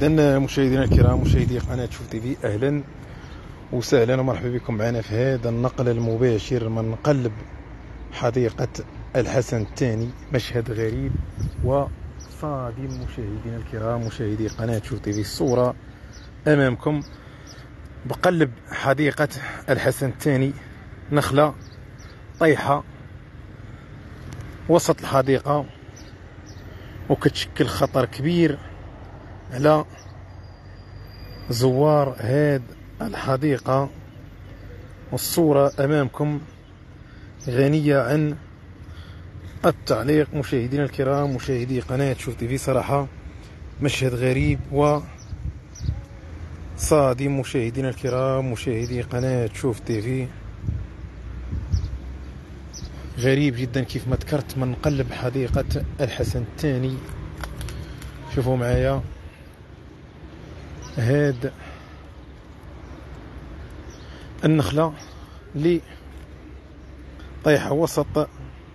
إذا مشاهدينا الكرام، مشاهدي قناة شوف تيفي، أهلا وسهلا ومرحبا بكم معنا في هذا النقل المباشر من قلب حديقة الحسن الثاني. مشهد غريب وصادم مشاهدينا الكرام، مشاهدي قناة شوف تيفي. الصورة أمامكم بقلب حديقة الحسن الثاني، نخلة طيحة وسط الحديقة وكتشكل خطر كبير على زوار هاد الحديقة. والصورة أمامكم غنية عن التعليق مشاهدينا الكرام، مشاهدي قناة شوف تيفي. صراحة مشهد غريب وصادم مشاهدينا الكرام، مشاهدي قناة شوف تيفي. غريب جدا كيف ما ذكرت، من قلب حديقة الحسن الثاني. شوفوا معايا هاد النخلة اللي طايحة وسط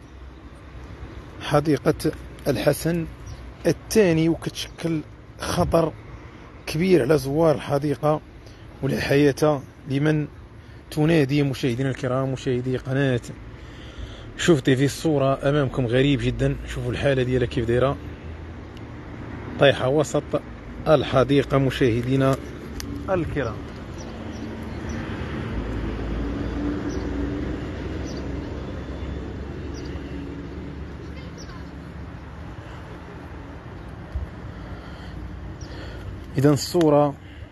حديقة الحسن الثاني، وكتشكل خطر كبير على زوار الحديقة ولا حياة لمن تنادي. مشاهدينا الكرام، مشاهدي قناة شوف تيفي، الصورة أمامكم غريب جدا. شوفوا الحالة ديالها كيف دايرة، طايحة وسط الحديقة مشاهدينا الكرام. إذن الصورة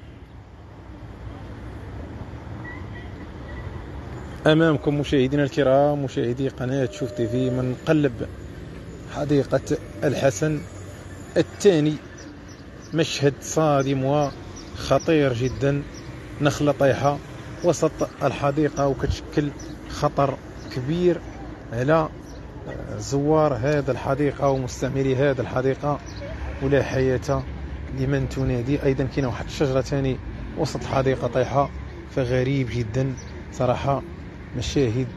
أمامكم مشاهدينا الكرام، مشاهدي قناة شوف تيفي، من قلب حديقة الحسن الثاني. مشهد صادم وخطير جدا، نخلة طايحة وسط الحديقة وكتشكل خطر كبير على زوار هذا الحديقة ومستعملي هذا الحديقة ولا حياة لمن تنادي. أيضا كاينه واحد الشجرة ثاني وسط الحديقة طايحة، فغريب جدا صراحة. مشاهد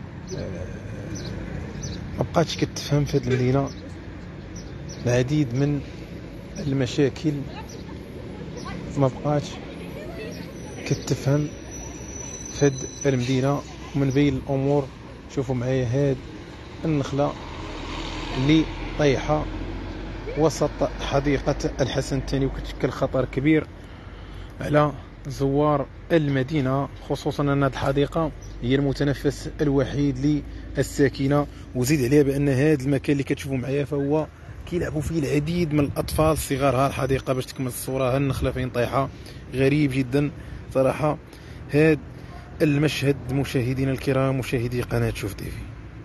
مبقاتش كتفهم في هذه المدينة. العديد من المشاكل مبقاتش كتفهم في هذه المدينة. ومن بين الأمور شوفوا معايا هاد النخلة اللي طايحة وسط حديقة الحسن الثاني وكتشكل خطر كبير على زوار المدينة، خصوصا أن هذه الحديقة هي المتنفس الوحيد للساكنة. وزيد عليها بأن هذا المكان اللي كتشوفوا معايا فهو كيلعبوا فيه العديد من الأطفال الصغار. ها الحديقة باش تكمل الصورة، ها النخلة فين طايحة. غريب جدا صراحة هذا المشهد مشاهدينا الكرام، مشاهدي قناة شوف تيفي.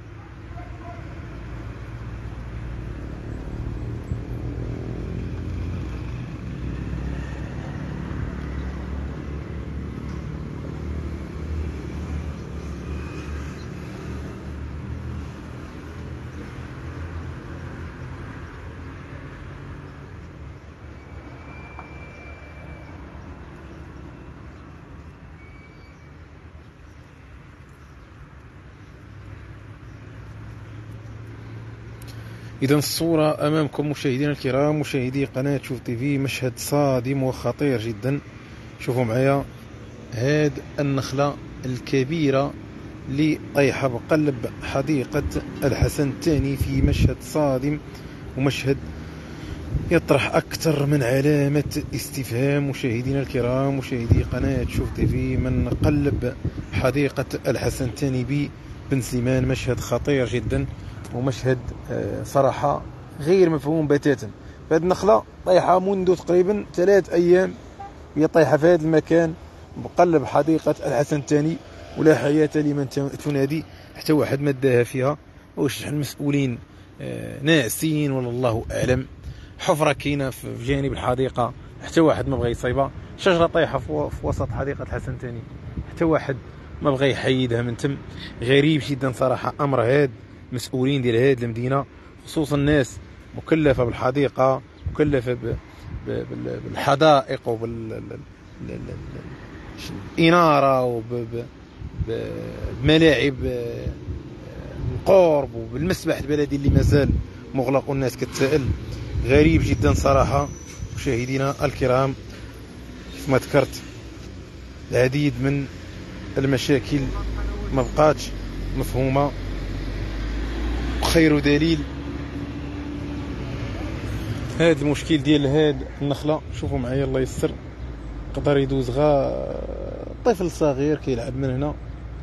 إذا الصورة أمامكم مشاهدينا الكرام، مشاهدي قناة شوف تيفي. مشهد صادم وخطير جدا. شوفوا معايا هاد النخلة الكبيرة اللي طايحة بقلب حديقة الحسن الثاني، في مشهد صادم ومشهد يطرح أكثر من علامة استفهام. مشاهدينا الكرام، مشاهدي قناة شوف تيفي، من قلب حديقة الحسن الثاني بن سليمان. مشهد خطير جدا ومشهد صراحة غير مفهوم بتاتا. فهذه النخلة طايحة منذ تقريبا 3 أيام، هي طايحة في هذا المكان بقلب حديقة الحسن الثاني ولا حياة لمن تنادي. حتى واحد ما داها فيها، واش المسؤولين ناعسين ولا الله أعلم. حفرة كاينة في جانب الحديقة، حتى واحد ما بغى يصيبها. شجرة طايحة في وسط حديقة الحسن الثاني، حتى واحد ما بغى يحيدها من تم. غريب جدا صراحة أمر هاد مسؤولين ديال هذه المدينة، خصوصا الناس مكلفة بالحديقة، مكلفة بالحدائق وبالإنارة وبملاعب القرب وبالمسبح البلدي اللي مازال مغلق والناس كتسائل. غريب جدا صراحة مشاهدينا الكرام. كما ذكرت العديد من المشاكل ما بقاتش مفهومة. خير دليل هذا المشكل ديال هاد النخلة. شوفوا معايا الله يسر، يقدر يدوز غا طفل صغير كيلعب من هنا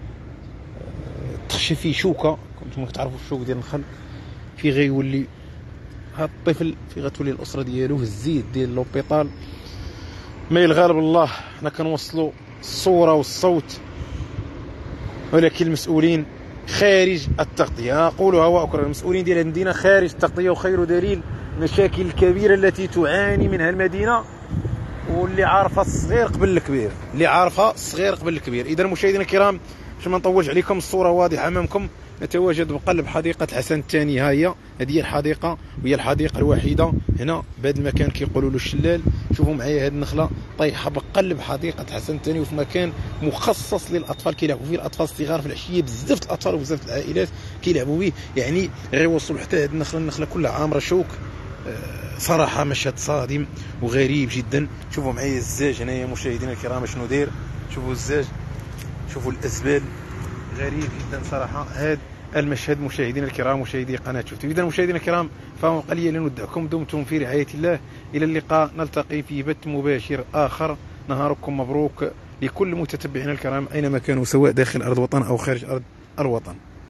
تخشى فيه شوكة. كنتم كتعرفوا الشوك ديال النخل في غيولي هاد الطفل في غتولي الأسرة ديالو في الزيت ديال لوبيطال. ما الغالب الله حنا كنوصلوا الصورة والصوت، ولكن المسؤولين خارج التغطية. أقولها وأكرر، المسؤولين ديال المدينة خارج التغطية. وخير دليل المشاكل الكبيرة التي تعاني منها المدينة، واللي عارفة الصغير قبل الكبير، اللي عارفة الصغير قبل الكبير. إذا مشاهدينا الكرام باش ما نطولش عليكم، الصورة واضحة أمامكم. نتواجد بقلب حديقة الحسن الثاني. ها هي الحديقة، وهي الحديقة الوحيدة هنا بهذا المكان كيقولوا له الشلال. شوفوا معايا هذه النخلة طايحة بقلب حديقة الحسن الثاني، وفي مكان مخصص للأطفال كيلعبوا فيه الأطفال الصغار في العشية. بزاف الأطفال وبزاف العائلات كيلعبوا به، يعني غيوصلوا حتى هذه النخلة كلها عامرة شوك. صراحة مشهد صادم وغريب جدا. شوفوا معايا الزاج هنايا مشاهدينا الكرام شنو داير. شوفوا الزاج، شوفوا الأزبال، غريب جدا صراحة هذا المشهد. مشاهدينا الكرام مشاهدي قناة شوف تيفي. إذا مشاهدينا الكرام فما بقى لي نودعكم، دمتم في رعاية الله. إلى اللقاء، نلتقي في بث مباشر آخر. نهاركم مبروك لكل متتبعينا الكرام أينما كانوا، سواء داخل أرض وطن أو خارج أرض الوطن.